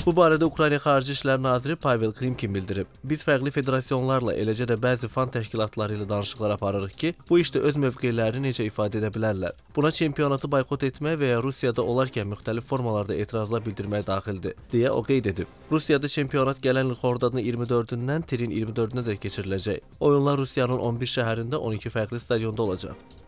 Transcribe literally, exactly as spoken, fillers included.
Bu barədə Ukrayna Xarici İşlər Naziri Pavel Klimkin bildirib. Biz fərqli federasyonlarla, eləcə də bəzi fan təşkilatları ilə danışıqlar aparırıq ki, bu işdə öz mövqelərini necə ifadə edə bilərlər. Buna çempionatı boykot etmək və ya Rusiyada olarkən müxtəlif formalarda etirazlar bildirmək daxildir, deyə o qeyd edib. Rusiyada çempionat gələn il xordadın iyirmi dördündən tirin iyirmi dördünə də keçiriləcək. Oyunlar Rusiyanın on bir şəhərində on iki fərqli stadionda olacaq.